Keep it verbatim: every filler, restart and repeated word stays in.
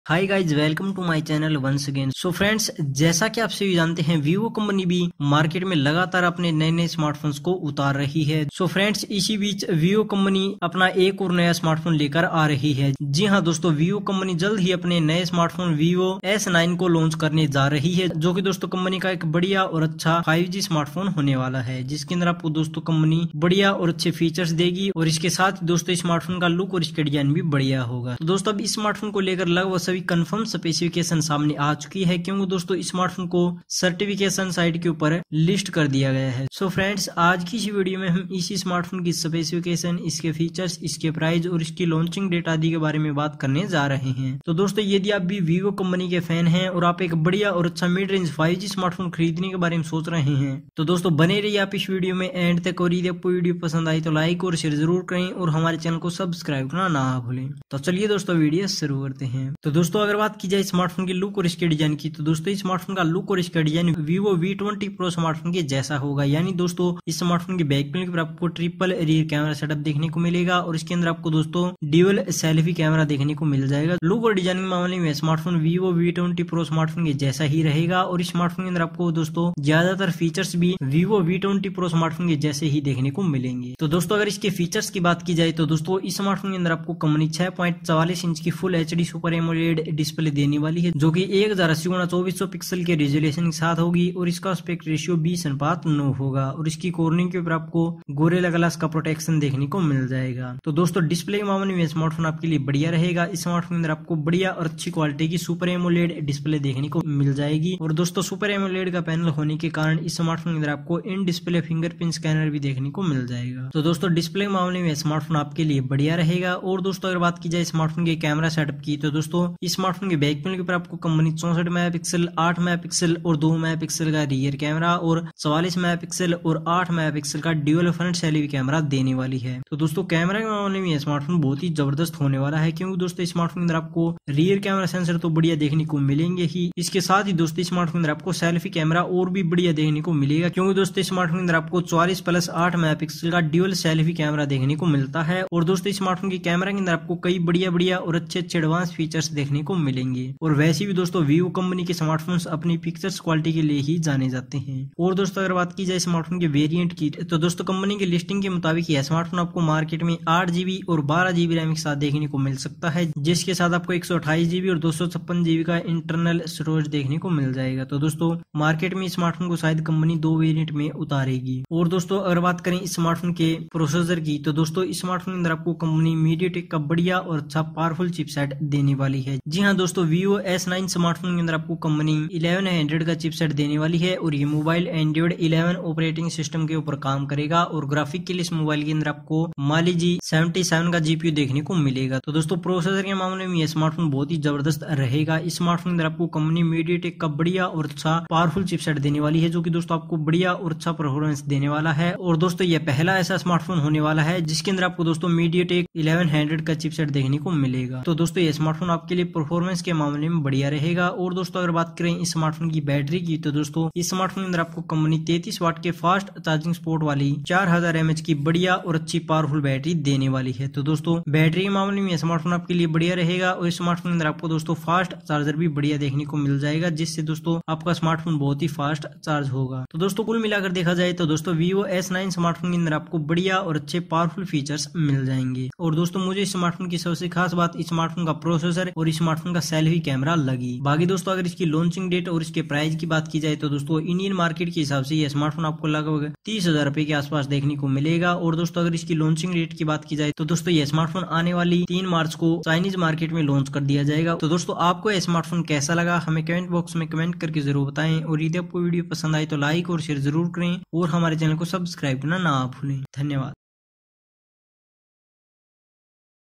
Hi guys, welcome to my channel once again. So friends, जैसा कि आप सभी जानते हैं, वीवो कंपनी भी मार्केट में लगातार अपने नए नए स्मार्टफोन्स को उतार रही है। सो फ्रेंड्स, इसी बीच वीवो कंपनी अपना एक और नया स्मार्टफोन लेकर आ रही है। जी हाँ दोस्तों, वीवो कंपनी जल्द ही अपने नए स्मार्टफोन वीवो एस नाइन को लॉन्च करने जा रही है, जो कि दोस्तों कंपनी का एक बढ़िया और अच्छा फाइव जी स्मार्टफोन होने वाला है, जिसके अंदर आपको दोस्तों कंपनी बढ़िया और अच्छे फीचर्स देगी और इसके साथ दोस्तों स्मार्टफोन का लुक और इसके डिजाइन भी बढ़िया होगा। तो दोस्तों अब इस स्मार्टफोन को लेकर लगभग सभी कंफर्म स्पेसिफिकेशन सामने आ चुकी है, क्योंकि दोस्तों स्मार्टफोन को सर्टिफिकेशन साइट के ऊपर लिस्ट कर दिया गया है। सो फ्रेंड्स, आज की इस वीडियो में हम इसी स्मार्टफोन की स्पेसिफिकेशन, इसके फीचर्स, इसके प्राइस और इसकी लॉन्चिंग डेट आदि के बारे में बात करने जा रहे हैं। तो दोस्तों यदि आप भी वीवो कंपनी के फैन हैं और आप एक बढ़िया और अच्छा mid range five G smartphone खरीदने के बारे में सोच रहे हैं, तो दोस्तों बने रहिए आप इस वीडियो में एंड तक। और यदि आपको वीडियो पसंद आई तो लाइक और शेयर जरूर करें और हमारे चैनल को सब्सक्राइब करना ना भूलें। तो चलिए दोस्तों वीडियो शुरू करते हैं। तो दोस्तों अगर बात की जाए स्मार्टफोन की लुक और इसके डिजाइन की, तो दोस्तों स्मार्टफोन का लुक और इसका design Vivo V twenty pro smartphone के जैसा होगा। यानी दोस्तों इस स्मार्टफोन के बैक पैनल पर आपको ट्रिपल रियर कैमरा सेटअप देखने को मिलेगा और इसके अंदर आपको दोस्तों ड्यूअल सेल्फी कैमरा देखने को मिल जाएगा। लुक और डिजाइनिंग मामले में smartphone Vivo V twenty pro smartphone के जैसा ही रहेगा और इस स्मार्टफोन के अंदर आपको दोस्तों ज्यादातर फीचर्स भी Vivo V twenty pro smartphone के जैसे ही देखने को मिलेंगे। तो दोस्तों अगर इसके फीचर्स की बात की जाए, तो दोस्तों इस स्मार्टफोन के अंदर आपको कंपनी छह पॉइंट चवालीस इंच की full H D super AMOLED display देने वाली है, जो की एक हजार अस्सी गुना चौबीस सौ पिक्सल के रेजोल्यूशन के साथ होगी और इसका एस्पेक्ट रेशियो बीस अनुपात नौ होगा और इसकी कॉर्निंग के ऊपर आपको गोरिल्ला ग्लास का प्रोटेक्शन देखने को मिल जाएगा। तो दोस्तों डिस्प्ले के मामले में स्मार्टफोन आपके लिए बढ़िया रहेगा। इस स्मार्टफोन के अंदर आपको बढ़िया और अच्छी क्वालिटी की सुपर एमोलेड डिस्प्ले देखने को मिल जाएगी और दोस्तों सुपर एमोलेड का पैनल होने के कारण इस स्मार्टफोन के अंदर आपको इन डिस्प्ले फिंगरप्रिंट स्कैनर भी देखने को मिल जाएगा। तो दोस्तों डिस्प्ले के मामले में स्मार्टफोन आपके लिए बढ़िया रहेगा। और दोस्तों अगर बात की जाए स्मार्टफोन के कैमरा सेटअप की, तो दोस्तों इस स्मार्टफोन के बैक पैनल के ऊपर आपको कंपनी चौसठ मेगापिक्सल, आठ मेगापिक्सल और दो मेगापिक्सल का रियर कैमरा और चवालीस मेगापिक्सल और आठ मेगापिक्सल का ड्यूअल फ्रंट सेल्फी कैमरा देने वाली है। तो दोस्तों कैमरा के मामले में स्मार्टफोन बहुत ही जबरदस्त होने वाला है, क्योंकि दोस्तों स्मार्टफोन के अंदर आपको रियर कैमरा सेंसर तो बढ़िया देखने को मिलेंगे ही, इसके साथ ही दोस्तों स्मार्टफोन के अंदर आपको सेल्फी कैमरा और भी बढ़िया देखने को मिलेगा, क्योंकि दोस्तों स्मार्टफोन के अंदर आपको चौवालीस प्लस आठ मेगापिक्सल का ड्यूअल सेल्फी कैमरा देखने को मिलता है। और दोस्तों स्मार्टफोन के कैमरा के अंदर आपको कई बढ़िया बढ़िया और अच्छे अच्छे एडवांस फीचर्स देखने को मिलेंगे। और वैसे भी दोस्तों वीवो कंपनी के स्मार्टफोन्स अपनी पिक्चर्स क्वालिटी के लिए ही जाने जाते हैं। और दोस्तों अगर बात की जाए स्मार्टफोन के वेरिएंट की, तो दोस्तों कंपनी की लिस्टिंग के मुताबिक यह स्मार्टफोन आपको मार्केट में आठ जीबी और बारह जीबी रैम के साथ देखने को मिल सकता है, जिसके साथ आपको एक सौ अट्ठाईस जीबी और दो सौ छप्पन जीबी का इंटरनल स्टोरेज देखने को मिल जाएगा। तो दोस्तों मार्केट में स्मार्टफोन को शायद कंपनी दो वेरिएंट में उतारेगी। और दोस्तों अगर बात करें इस स्मार्टफोन के प्रोसेसर की, तो दोस्तों इस स्मार्टफोन के अंदर आपको कंपनी मीडियाटेक का बढ़िया और अच्छा पावरफुल चिपसेट देने वाली है। जी हाँ दोस्तों, वीवो एस नाइन स्मार्टफोन के अंदर आपको कंपनी इलेवन हंड्रेड का चिपसेट देने वाली है और ये mobile Android eleven operating system के ऊपर काम करेगा। और ग्राफिक के लिए इस मोबाइल के अंदर आपको माली जी सेवेंटी सेवन का जीपीयू देखने को मिलेगा। तो दोस्तों प्रोसेसर के मामले में ये स्मार्टफोन बहुत ही जबरदस्त रहेगा। इस स्मार्टफोन के अंदर आपको कंपनी मीडियाटेक का बढ़िया और अच्छा पावरफुल चिपसेट देने वाली है, जो कि दोस्तों आपको बढ़िया और अच्छा परफॉर्मेंस देने वाला है। और दोस्तों ये पहला ऐसा स्मार्टफोन होने वाला है जिसके अंदर आपको दोस्तों मीडियाटेक इलेवन हंड्रेड का चिपसेट देखने को मिलेगा। तो दोस्तों ये स्मार्टफोन आपके लिए परफॉर्मेंस के मामले में बढ़िया रहेगा। और दोस्तों अगर बात करें इस स्मार्टफोन की बैटरी की, तो दोस्तों इस स्मार्टफोन के अंदर आपको कंपनी तैंतीस वाट के फास्ट चार्जिंग सपोर्ट वाली चार हजार एम एच की बढ़िया और अच्छी पावरफुल बैटरी देने वाली है। तो दोस्तों बैटरी के मामले में स्मार्टफोन आपके लिए बढ़िया रहेगा और इस स्मार्टफोन के अंदर आपको दोस्तों फास्ट चार्जर भी बढ़िया देखने को मिल जाएगा, जिससे दोस्तों आपका स्मार्टफोन बहुत ही फास्ट चार्ज होगा। तो दोस्तों कुल मिलाकर देखा जाए तो दोस्तों वीवो एस नाइन स्मार्टफोन के अंदर आपको बढ़िया और अच्छे पावरफुल फीचर्स मिल जाएंगे। और दोस्तों मुझे इस स्मार्टफोन की सबसे खास बात इस स्मार्टफोन का प्रोसेसर और इस स्मार्टफोन का सेल्फी कैमरा लगी। बाकी दोस्तों अगर इसकी लॉन्चिंग डेट और इसके प्राइस की बात की जाए, तो दोस्तों इंडियन मार्केट के हिसाब से यह स्मार्टफोन आपको लगभग तीस हजार रुपए के आसपास देखने को मिलेगा। और दोस्तों अगर इसकी लॉन्चिंग डेट की बात की जाए, तो दोस्तों यह स्मार्टफोन आने वाली तीन मार्च को चाइनीज मार्केट में लॉन्च कर दिया जाएगा। तो दोस्तों आपको यह स्मार्टफोन कैसा लगा हमें कमेंट बॉक्स में कमेंट करके जरूर बताएं। और यदि आपको वीडियो पसंद आए तो लाइक और शेयर जरूर करें और हमारे चैनल को सब्सक्राइब करना ना भूलें। धन्यवाद।